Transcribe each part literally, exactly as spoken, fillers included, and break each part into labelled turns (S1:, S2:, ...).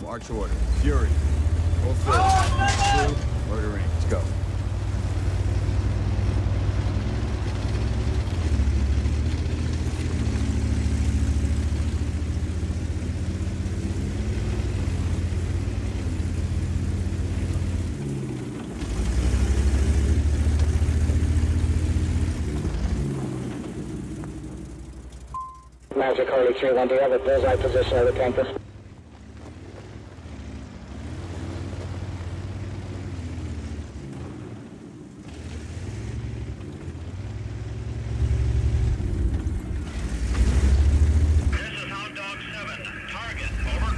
S1: Archer order. Fury. Full fill. Oh, no! Order range. Let's go.
S2: Magic Harley three one, do you have a bullseye position of the tanker?
S3: This is Hound Dog seven. Target, over.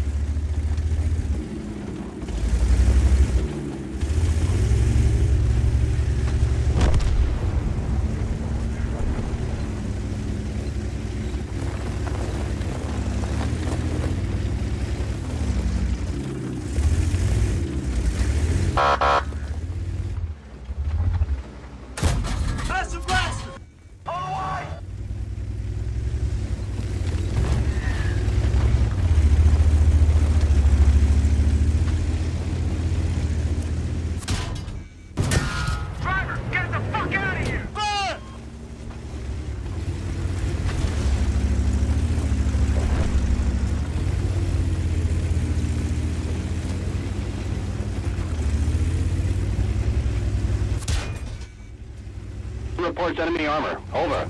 S2: Reports enemy armor. Over.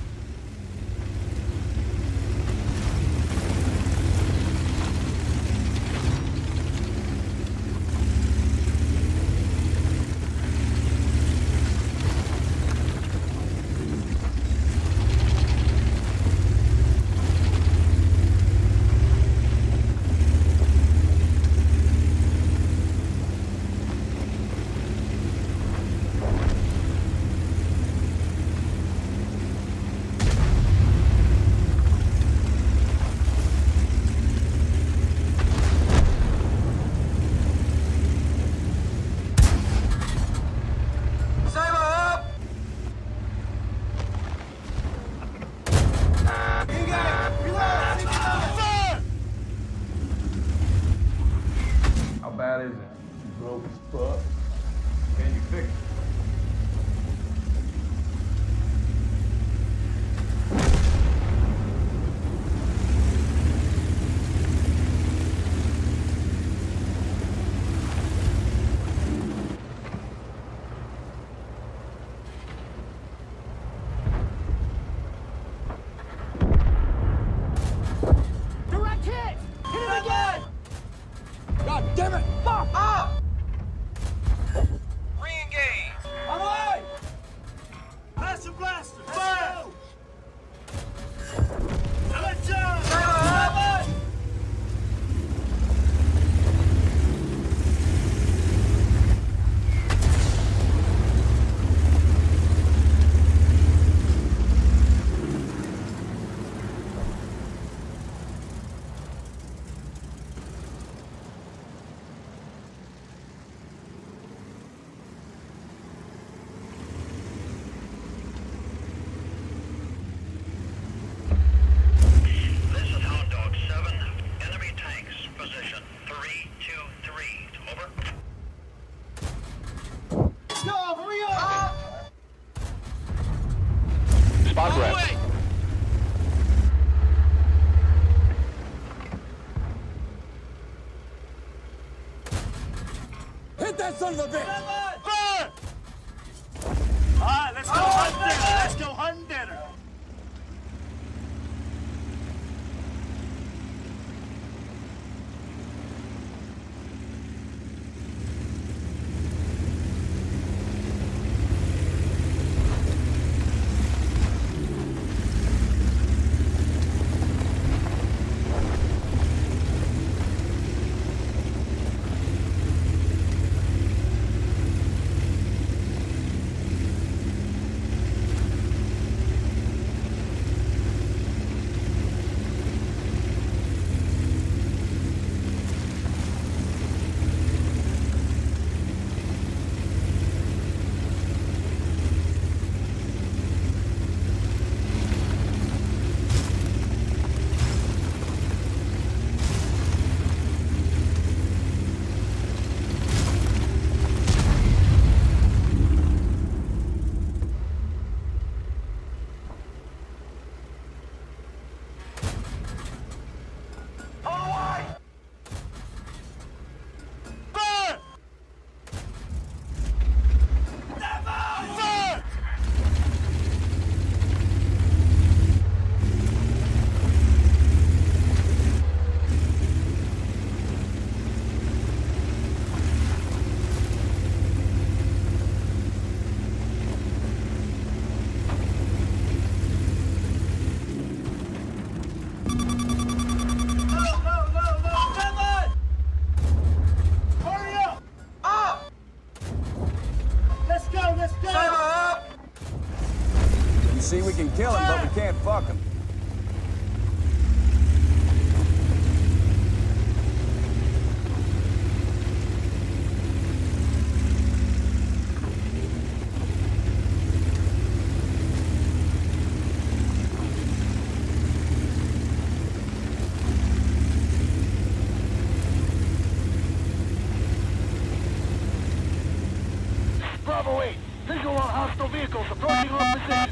S1: Bad is it? You broke as fuck. Can you fix it?
S4: Direct hit! Hit it again!
S1: God damn it!
S4: Fuck! Ah!
S3: Re-engage.
S4: On the way! Master blaster! Fire! Let's go!
S3: This is Hound Dog seven. Enemy tanks, position three two three. Over.
S4: Go, hurry up!
S2: Spot rest.
S1: Hit that son of a bitch!
S4: Fire! All right, let's go hunt dinner. Let's go hunt dinner.
S1: See, we can kill him, but we can't fuck him.
S3: Bravo eight, visual on hostile vehicles approaching our position.